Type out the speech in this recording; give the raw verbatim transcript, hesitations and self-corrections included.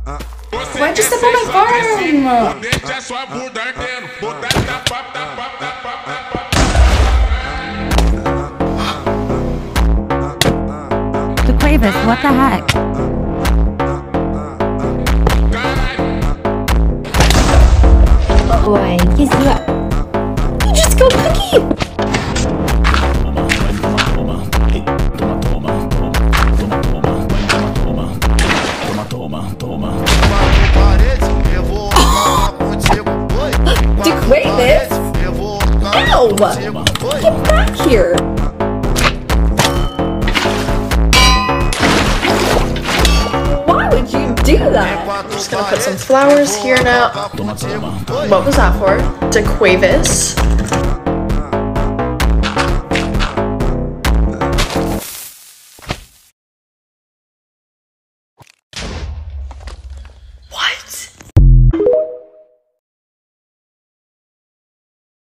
Why'd you step on my farm? DeQuavis, what the heck? Oh boy, yes you are. You just go cookie! DeQuavis? Ow! Get back here! Why would you do that? I'm just gonna put some flowers here now. What was that for? DeQuavis?